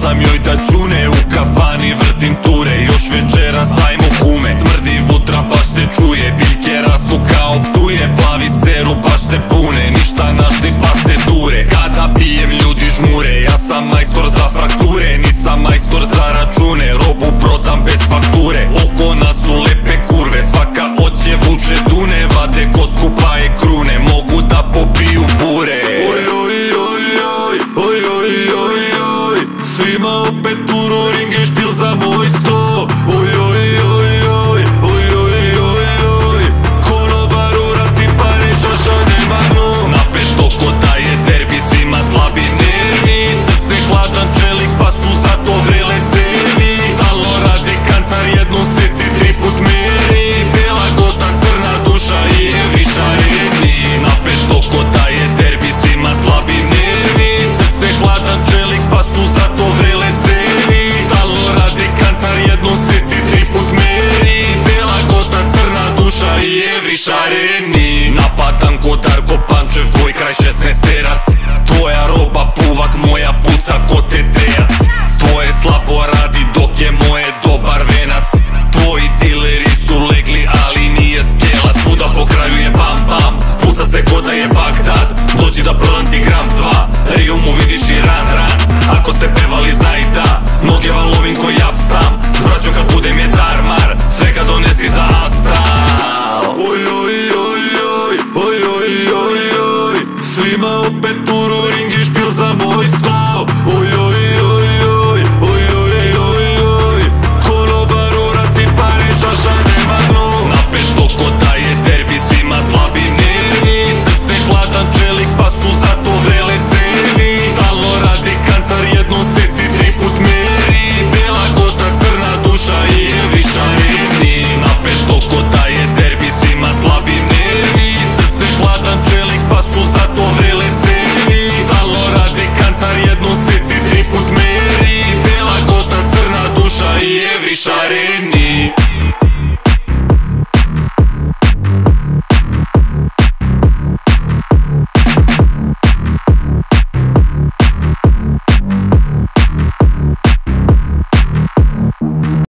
sam joj da čune, u kafani vrtim ture. Još večeras ajmo kume, smrdi vutra baš se čuje. Biljke rastu kao ptuje, plavi seru baš se pune. Ništa našli pa se dure, kada pijem ljudi žmure. Ja sam majstor za frakture, nisam majstor za račune. Robu prodam bez fakture, oko nas su lepe kurve. Svaka oće vuče dune, vade kocku pa je krune. Mogu da popiju bure. Oj, oj, oj, oj, oj, oj, oj, oj. Svima opet turo, ringe špil za moj sto. Oj, oj, oj, oj, oj, oj, oj, oj. Konobar urati pare, šaša nema dno. Napet oko da je derbi, svima slabi nervi. Srce hladan čelik pa su zato vrele cevi. Stalno radi kantar, jednom seci 3 put meri. Bela kosa, crna duša i evri šareni. Napet oko da je derbi, svima slabi nervi. Srce hladan čelik pa su zato vrele cevi. Stalno radi kantar, jednom seci 3 put meri. Bela kosa, crna duša i evri šareni. Napadam ko Darko Pančev, tvoj kraj 16-terac. Tvoja roba puvak, moja puca ko tetejac. Tvoje slabo radi dok je moje dobar venac. Tvoji dileri su legli, ali nije skela. Svuda po kraju je bam bam, puca se ko da je Bagdad. Dođi da prodam ti gram 2, Rijumu vidiš i ran ran. Ako ste pevali znaj da, noge vam lovim ko ja